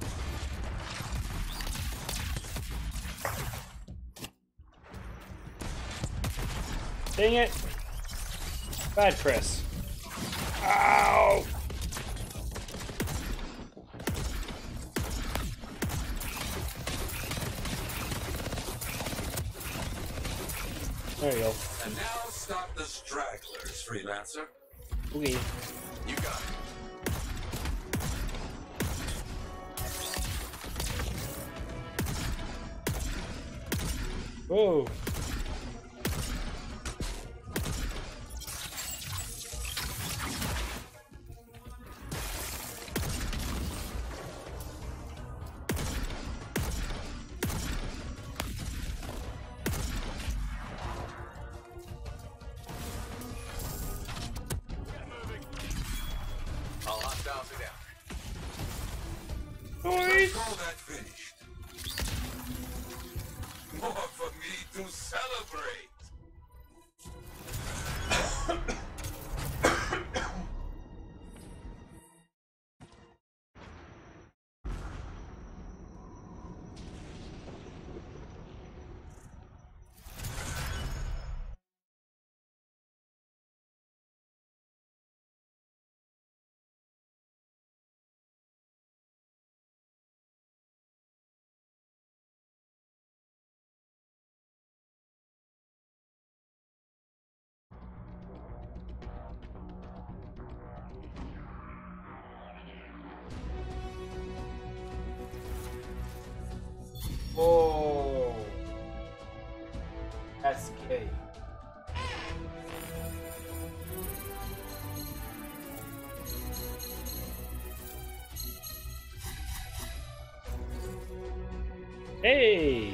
Dang it! Bad Chris. Ow! There you go. And now stop the stragglers, Freelancer. Okay. You got it. Whoa. All hostiles are down. Let's call that finished. More for me to celebrate. Whoa. That's gay. Hey.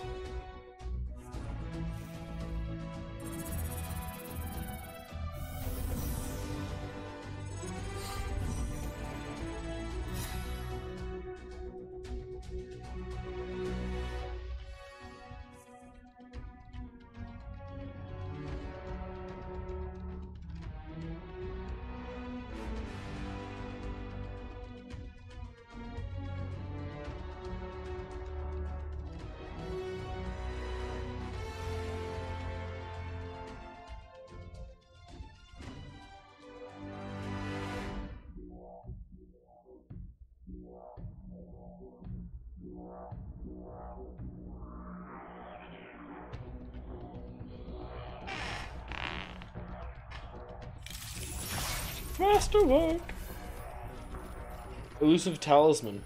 Masterwork. Elusive talisman.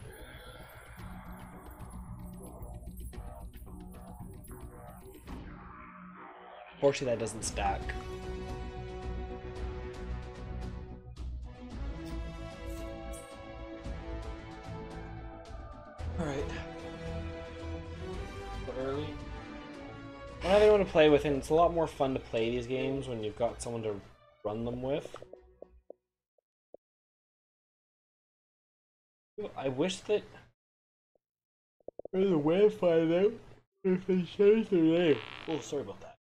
Fortunately, that doesn't stack. Alright. Early. When I want to play with, and it's a lot more fun to play these games when you've got someone to run them with. I wish that there's a way to find out if they changed their name. Oh, sorry about that.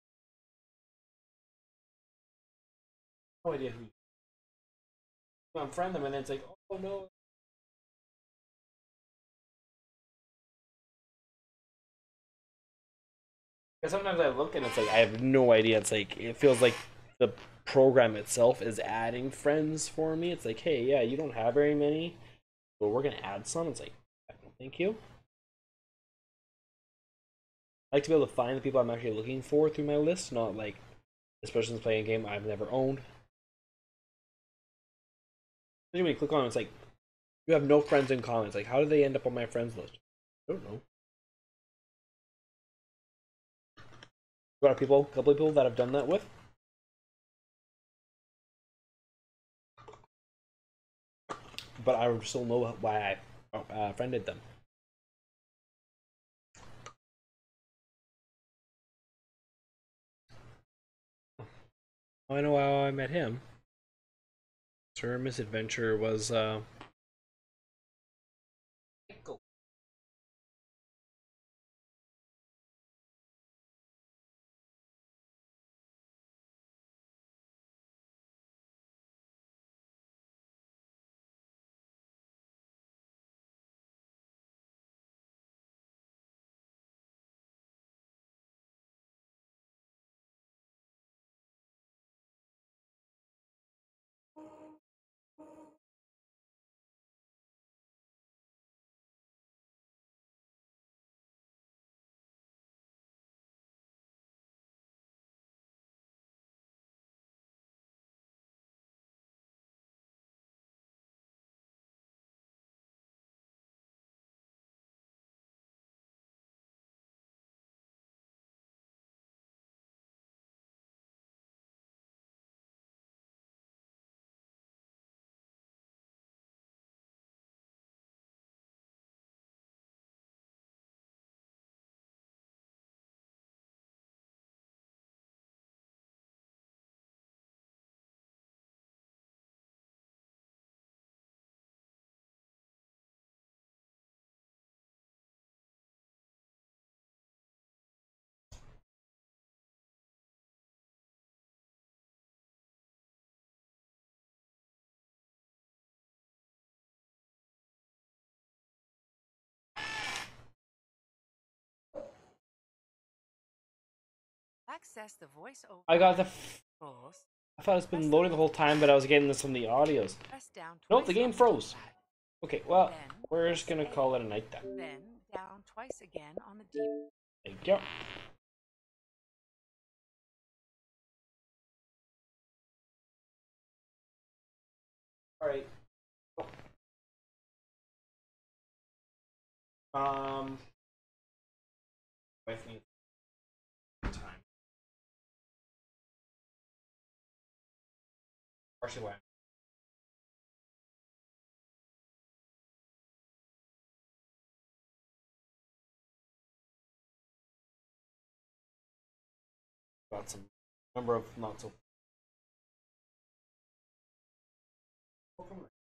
No idea who. I'm friend them, and then it's like, oh no. Because sometimes I look and it's like I have no idea. It's like it feels like the program itself is adding friends for me. It's like, hey, yeah, you don't have very many, but we're gonna add some. It's like, thank you. I like to be able to find the people I'm actually looking for through my list, not like this person's playing a game I've never owned. When you click on it, it's like you have no friends in common. It's like, how do they end up on my friends list? I don't know. Got a couple of people that I've done that with. But I still know why I friended them. I know how I met him. Her misadventure was Access the voiceover. I got the. controls. I thought it's been loading the whole time, but I was getting this from the audios. Press down Nope, the twice game on froze. D-pad. Okay, well, Then we're just gonna press call A. it a night then. Then down twice again on the D-pad. Thank you. Alright. Wife needs time. Partially why. Got some number of not so.